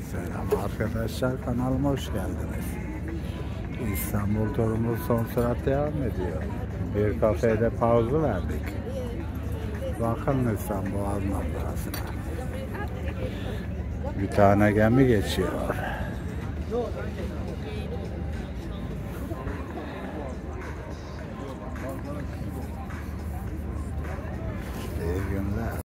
Selam arkadaşlar, kanalıma hoş geldiniz. İstanbul turumuz son sürat devam ediyor. Bir kafede pauzu verdik. Bakın İstanbul Boğaz manzarasına. Bir tane gemi geçiyor.